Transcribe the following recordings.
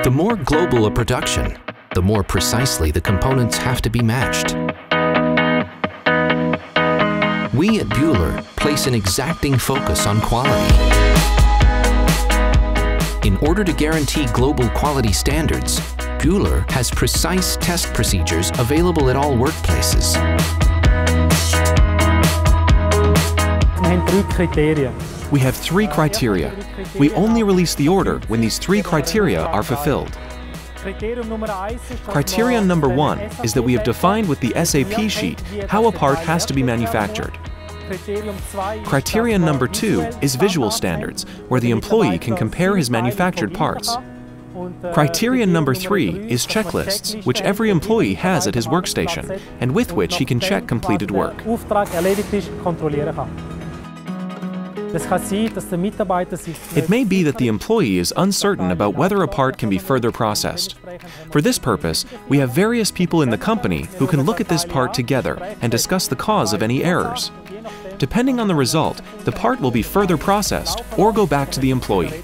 The more global a production, the more precisely the components have to be matched. We at Bühler place an exacting focus on quality. In order to guarantee global quality standards, Bühler has precise test procedures available at all workplaces. We have 3 criteria. We only release the order when these 3 criteria are fulfilled. Criterion number 1 is that we have defined with the SAP sheet how a part has to be manufactured. Criterion number 2 is visual standards, where the employee can compare his manufactured parts. Criterion number 3 is checklists, which every employee has at his workstation, and with which he can check completed work. It may be that the employee is uncertain about whether a part can be further processed. For this purpose, we have various people in the company who can look at this part together and discuss the cause of any errors. Depending on the result, the part will be further processed or go back to the employee.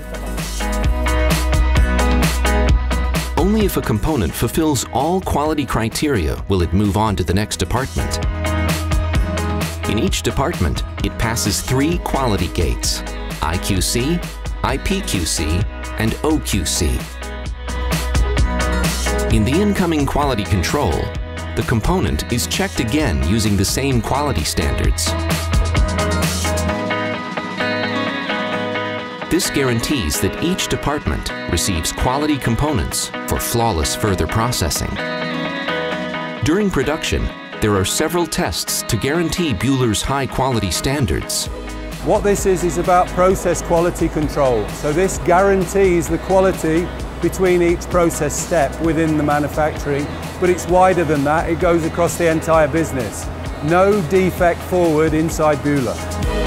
Only if a component fulfills all quality criteria will it move on to the next department. In each department, it passes 3 quality gates: IQC, IPQC, and OQC. In the incoming quality control, the component is checked again using the same quality standards. This guarantees that each department receives quality components for flawless further processing. During production, there are several tests to guarantee Bühler's high-quality standards. What this is about process quality control. So this guarantees the quality between each process step within the manufacturing, but it's wider than that. It goes across the entire business. No defect forward inside Bühler.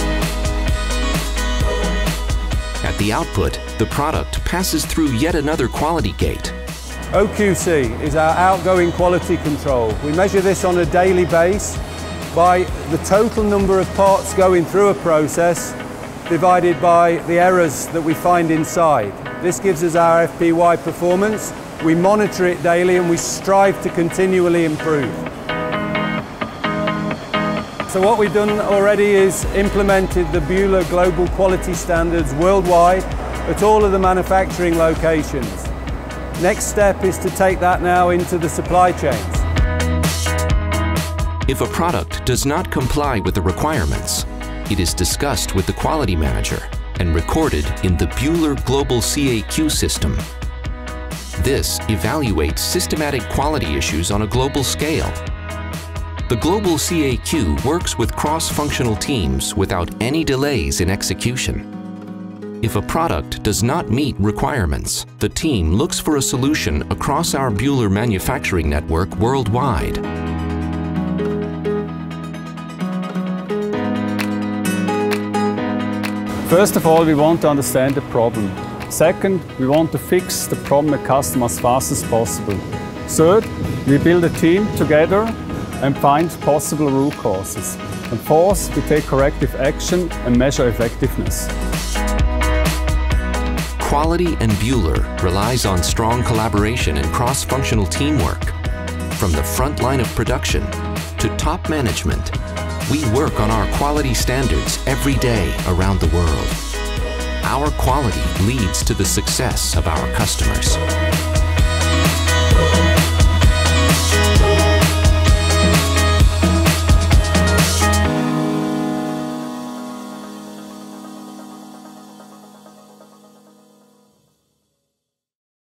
At the output, the product passes through yet another quality gate. OQC is our outgoing quality control. We measure this on a daily basis by the total number of parts going through a process divided by the errors that we find inside. This gives us our FPY performance. We monitor it daily and we strive to continually improve. So what we've done already is implemented the Bühler Global Quality Standards worldwide at all of the manufacturing locations. Next step is to take that now into the supply chains. If a product does not comply with the requirements, it is discussed with the quality manager and recorded in the Bühler Global CAQ system. This evaluates systematic quality issues on a global scale. The Global CAQ works with cross-functional teams without any delays in execution. If a product does not meet requirements, the team looks for a solution across our Bühler manufacturing network worldwide. First of all, we want to understand the problem. Second, we want to fix the problem at customer as fast as possible. Third, we build a team together and find possible root causes. And fourth, we take corrective action and measure effectiveness. Quality and Bühler relies on strong collaboration and cross-functional teamwork. From the front line of production to top management, we work on our quality standards every day around the world. Our quality leads to the success of our customers.